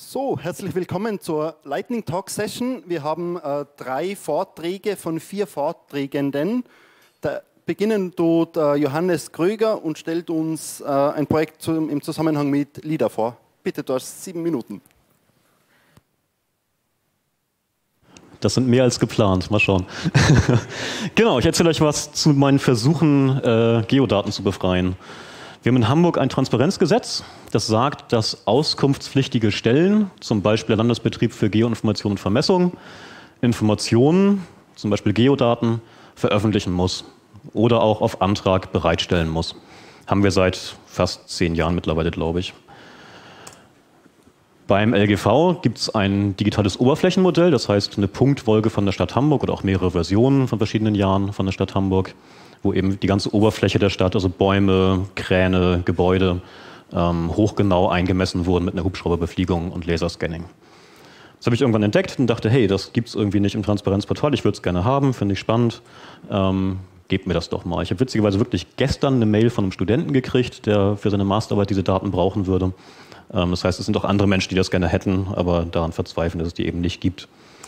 So, herzlich willkommen zur Lightning Talk Session. Wir haben 3 Vorträge von 4 Vorträgenden. Beginnen tut Johannes Kröger und stellt uns ein Projekt im Zusammenhang mit LIDAR vor. Bitte, du hast 7 Minuten. Das sind mehr als geplant, mal schauen. Genau, ich erzähle euch was zu meinen Versuchen, Geodaten zu befreien. Wir haben in Hamburg ein Transparenzgesetz, das sagt, dass auskunftspflichtige Stellen, zum Beispiel der Landesbetrieb für Geoinformation und Vermessung, Informationen, zum Beispiel Geodaten, veröffentlichen muss oder auch auf Antrag bereitstellen muss. Haben wir seit fast 10 Jahren mittlerweile, glaube ich. Beim LGV gibt es ein digitales Oberflächenmodell, das heißt eine Punktwolke von der Stadt Hamburg oder auch mehrere Versionen von verschiedenen Jahren von der Stadt Hamburg, wo eben die ganze Oberfläche der Stadt, also Bäume, Kräne, Gebäude, hochgenau eingemessen wurden mit einer Hubschrauberbefliegung und Laserscanning. Das habe ich irgendwann entdeckt und dachte, hey, das gibt es irgendwie nicht im Transparenzportal, ich würde es gerne haben, finde ich spannend, gebt mir das doch mal. Ich habe witzigerweise wirklich gestern eine Mail von einem Studenten gekriegt, der für seine Masterarbeit diese Daten brauchen würde. Das heißt, es sind auch andere Menschen, die das gerne hätten, aber daran verzweifeln, dass es die eben nicht gibt.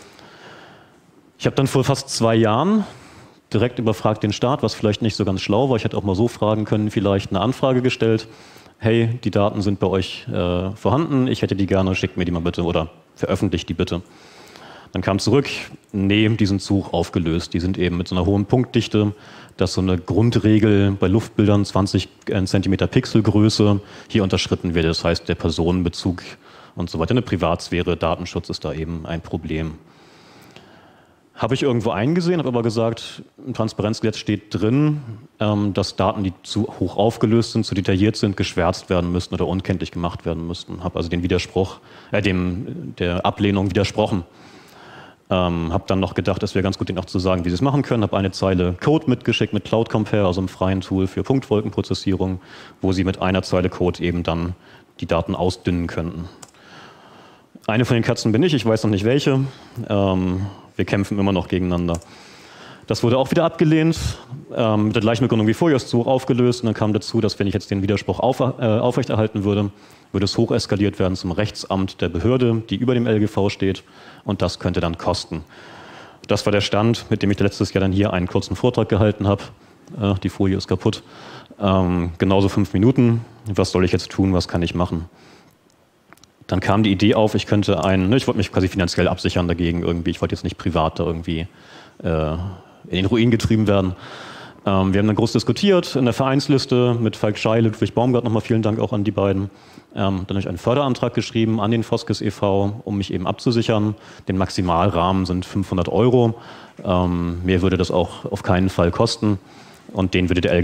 Ich habe dann vor fast 2 Jahren direkt überfragt den Staat, was vielleicht nicht so ganz schlau war. Ich hätte auch mal so fragen können, vielleicht eine Anfrage gestellt. Hey, die Daten sind bei euch vorhanden, ich hätte die gerne, schickt mir die mal bitte oder veröffentlicht die bitte. Dann kam zurück, nee, die sind zu hoch aufgelöst. Die sind eben mit so einer hohen Punktdichte, das ist so eine Grundregel bei Luftbildern, 20 cm Pixelgröße. Hier unterschritten wird, das heißt der Personenbezug und so weiter. Eine Privatsphäre, Datenschutz ist da eben ein Problem. Habe ich irgendwo eingesehen, habe aber gesagt, im Transparenzgesetz steht drin, dass Daten, die zu hoch aufgelöst sind, zu detailliert sind, geschwärzt werden müssten oder unkenntlich gemacht werden müssten. Habe also den Widerspruch, der Ablehnung widersprochen. Habe dann noch gedacht, es wäre ganz gut, denen auch zu sagen, wie sie es machen können. Habe eine Zeile Code mitgeschickt mit Cloud Compare, also einem freien Tool für Punktwolkenprozessierung, wo sie mit einer Zeile Code eben dann die Daten ausdünnen könnten. Eine von den Katzen bin ich weiß noch nicht welche. Wir kämpfen immer noch gegeneinander. Das wurde auch wieder abgelehnt, mit der gleichen Begründung wie vorher, ist zu hoch aufgelöst. Und dann kam dazu, dass wenn ich jetzt den Widerspruch aufrechterhalten würde, würde es hoch eskaliert werden zum Rechtsamt der Behörde, die über dem LGV steht. Und das könnte dann kosten. Das war der Stand, mit dem ich letztes Jahr dann hier einen kurzen Vortrag gehalten habe. Die Folie ist kaputt. Genauso 5 Minuten. Was soll ich jetzt tun? Was kann ich machen? Dann kam die Idee auf, ich wollte mich quasi finanziell absichern dagegen irgendwie. Ich wollte jetzt nicht privat da irgendwie in den Ruin getrieben werden. Wir haben dann groß diskutiert in der Vereinsliste mit Falk Schey, Ludwig Baumgart, nochmal vielen Dank auch an die beiden. Dann habe ich einen Förderantrag geschrieben an den Foskes e.V., um mich eben abzusichern. Den Maximalrahmen sind 500 €. Mehr würde das auch auf keinen Fall kosten. Und den würde der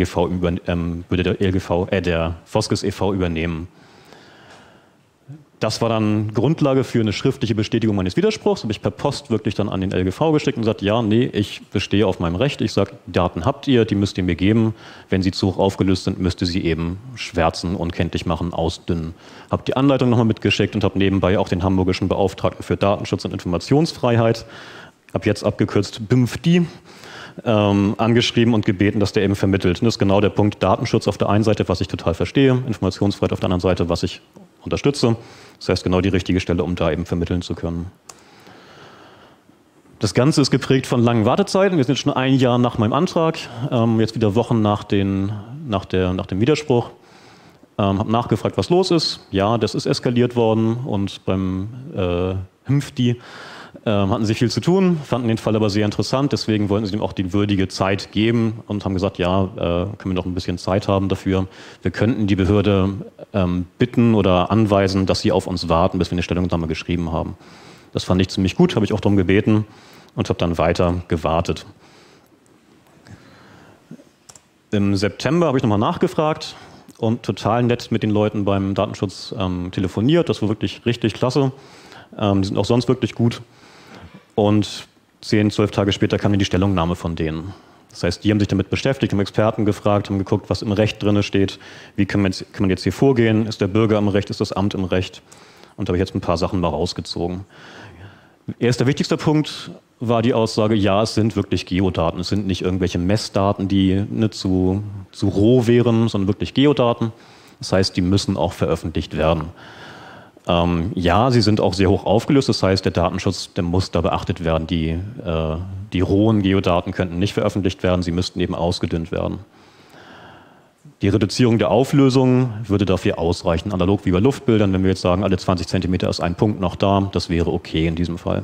Foskes e.V. übernehmen. Das war dann Grundlage für eine schriftliche Bestätigung meines Widerspruchs. Habe ich per Post wirklich dann an den LGV geschickt und gesagt, ja, nee, ich bestehe auf meinem Recht. Ich sage, Daten habt ihr, die müsst ihr mir geben. Wenn sie zu hoch aufgelöst sind, müsst ihr sie eben schwärzen, unkenntlich machen, ausdünnen. Habe die Anleitung nochmal mitgeschickt und habe nebenbei auch den hamburgischen Beauftragten für Datenschutz und Informationsfreiheit, ab jetzt abgekürzt BIMFDI, angeschrieben und gebeten, dass der eben vermittelt. Und das ist genau der Punkt Datenschutz auf der einen Seite, was ich total verstehe, Informationsfreiheit auf der anderen Seite, was ich unterstütze. Das heißt, genau die richtige Stelle, um da eben vermitteln zu können. Das Ganze ist geprägt von langen Wartezeiten. Wir sind jetzt schon 1 Jahr nach meinem Antrag, jetzt wieder Wochen nach dem Widerspruch. Habe nachgefragt, was los ist. Ja, das ist eskaliert worden und beim HIMFDI hatten sie viel zu tun, fanden den Fall aber sehr interessant, deswegen wollten sie ihm auch die würdige Zeit geben und haben gesagt, ja, können wir noch ein bisschen Zeit haben dafür. Wir könnten die Behörde bitten oder anweisen, dass sie auf uns warten, bis wir eine Stellungnahme geschrieben haben. Das fand ich ziemlich gut, habe ich auch darum gebeten und habe dann weiter gewartet. Im September habe ich nochmal nachgefragt und total nett mit den Leuten beim Datenschutz telefoniert. Das war wirklich richtig klasse. Die sind auch sonst wirklich gut. Und 10, 12 Tage später kam die Stellungnahme von denen. Das heißt, die haben sich damit beschäftigt, haben Experten gefragt, haben geguckt, was im Recht drin steht, wie kann man jetzt hier vorgehen, ist der Bürger im Recht, ist das Amt im Recht. Und da habe ich jetzt ein paar Sachen mal rausgezogen. Erster wichtigster Punkt war die Aussage, ja, es sind wirklich Geodaten, es sind nicht irgendwelche Messdaten, die zu roh wären, sondern wirklich Geodaten. Das heißt, die müssen auch veröffentlicht werden. Ja, sie sind auch sehr hoch aufgelöst, das heißt, der Datenschutz, der muss da beachtet werden. Die rohen Geodaten könnten nicht veröffentlicht werden, sie müssten eben ausgedünnt werden. Die Reduzierung der Auflösung würde dafür ausreichen, analog wie bei Luftbildern, wenn wir jetzt sagen, alle 20 cm ist ein Punkt noch da, das wäre okay in diesem Fall.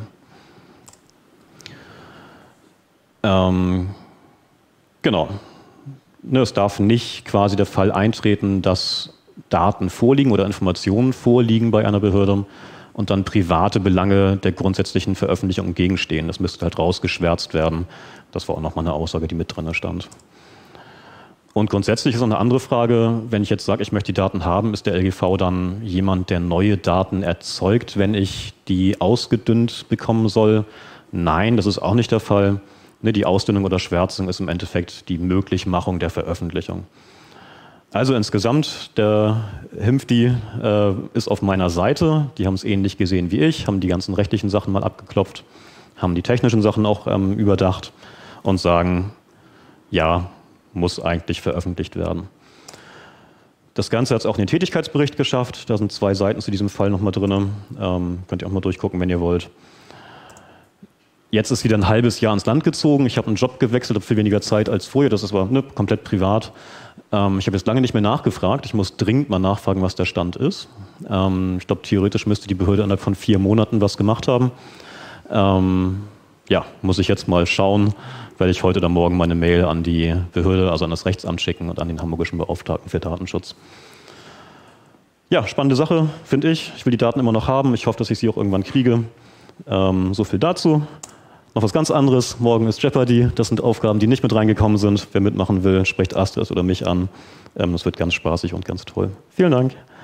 Genau. Es darf nicht quasi der Fall eintreten, dass Daten vorliegen oder Informationen vorliegen bei einer Behörde und dann private Belange der grundsätzlichen Veröffentlichung entgegenstehen. Das müsste halt rausgeschwärzt werden. Das war auch nochmal eine Aussage, die mit drin stand. Und grundsätzlich ist auch eine andere Frage, wenn ich jetzt sage, ich möchte die Daten haben, ist der LGV dann jemand, der neue Daten erzeugt, wenn ich die ausgedünnt bekommen soll? Nein, das ist auch nicht der Fall. Die Ausdünnung oder Schwärzung ist im Endeffekt die Möglichmachung der Veröffentlichung. Also insgesamt, der HIMFDI ist auf meiner Seite. Die haben es ähnlich gesehen wie ich, haben die ganzen rechtlichen Sachen mal abgeklopft, haben die technischen Sachen auch überdacht und sagen, ja, muss eigentlich veröffentlicht werden. Das Ganze hat es auch in den Tätigkeitsbericht geschafft. Da sind 2 Seiten zu diesem Fall nochmal drin. Könnt ihr auch mal durchgucken, wenn ihr wollt. Jetzt ist wieder ein halbes Jahr ins Land gezogen. Ich habe einen Job gewechselt, habe viel weniger Zeit als vorher. Das war komplett privat. Ich habe jetzt lange nicht mehr nachgefragt. Ich muss dringend mal nachfragen, was der Stand ist. Ich glaube, theoretisch müsste die Behörde innerhalb von 4 Monaten was gemacht haben. Ja, muss ich jetzt mal schauen. Werde ich heute oder morgen meine Mail an die Behörde, also an das Rechtsamt schicken und an den hamburgischen Beauftragten für Datenschutz. Ja, spannende Sache, finde ich. Ich will die Daten immer noch haben. Ich hoffe, dass ich sie auch irgendwann kriege. So viel dazu. Noch was ganz anderes. Morgen ist Jeopardy. Das sind Aufgaben, die nicht mit reingekommen sind. Wer mitmachen will, spricht Astrid oder mich an. Das wird ganz spaßig und ganz toll. Vielen Dank.